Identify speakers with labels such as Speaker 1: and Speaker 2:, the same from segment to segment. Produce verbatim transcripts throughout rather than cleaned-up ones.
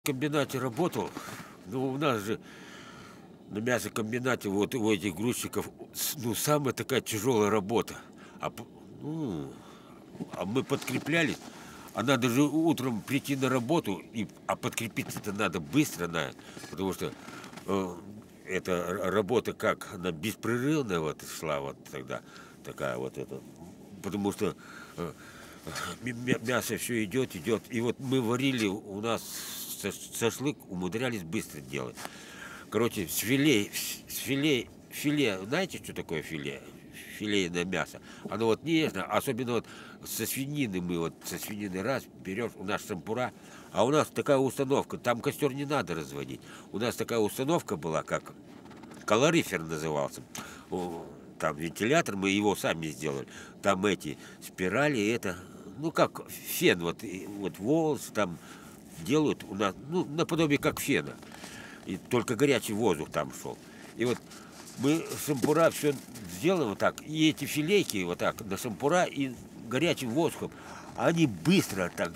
Speaker 1: В комбинате работал, ну, у нас же на мясокомбинате вот у этих грузчиков, с ну, самая такая тяжелая работа. А п ну, а мы подкреплялись, а надо же утром прийти на работу, и а подкрепиться-то надо быстро, на потому что, э, эта ра работа как, она беспрерывная вот шла вот тогда, такая вот эта, потому что, э, мя мя мясо все идет, идет. И вот мы варили, у нас шаш шашлык умудрялись быстро делать. Короче, с филе с филе филе, знаете, что такое филе? Филейное мясо. Оно вот нежно, особенно вот со свинины мы вот, со свинины раз берешь, у нас шампура, а у нас такая установка, там костер не надо разводить. У нас такая установка была, как калорифер назывался. О, там вентилятор, мы его сами сделали. Там эти спирали, это, ну как фен, вот, и вот волосы там делают у нас, ну, наподобие как фена. И только горячий воздух там шел. И вот мы шампура все сделаем вот так, и эти филейки вот так на шампура и горячим воздухом, они быстро так,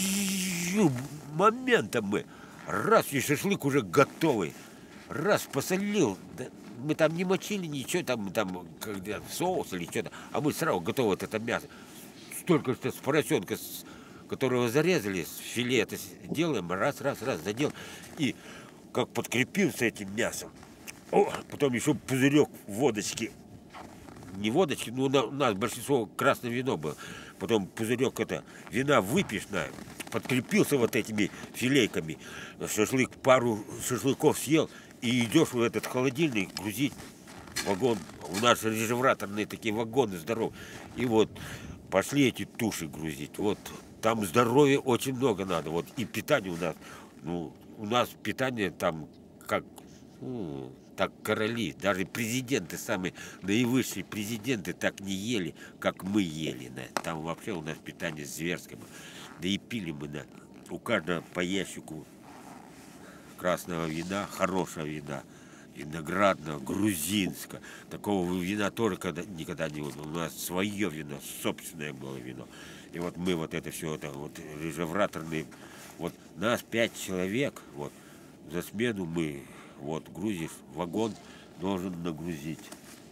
Speaker 1: моментом мы, раз, и шашлык уже готовый, раз посолил, да, мы там не мочили ничего, там, там когда соус или что-то, а мы сразу готово вот это мясо. Столько что с поросенка, с которого зарезали, с филе это с делаем, раз, раз, раз, задел. И как подкрепился этим мясом. О, потом еще пузырек водочки. Не водочки, ну на- у нас большинство красное вино было. Потом пузырек это вина выпьешь, на, подкрепился вот этими филейками. Шашлык, пару шашлыков съел и идешь в этот холодильник грузить вагон. У нас режевраторные такие вагоны здоровые. И вот пошли эти туши грузить. Вот там здоровья очень много надо. Вот и питание у нас, ну, у нас питание там как, ну, так короли, даже президенты, самые наивысшие президенты так не ели, как мы ели. Да. Там вообще у нас питание зверское было. Да и пили мы, да, у каждого по ящику красного вина, хорошего вина, виноградного, грузинского. Такого вина тоже когда, никогда не было. У нас свое вино, собственное было вино. И вот мы вот это все, это вот режевраторные, вот нас пять человек, вот, за смену мы, вот, грузишь, вагон должен нагрузить.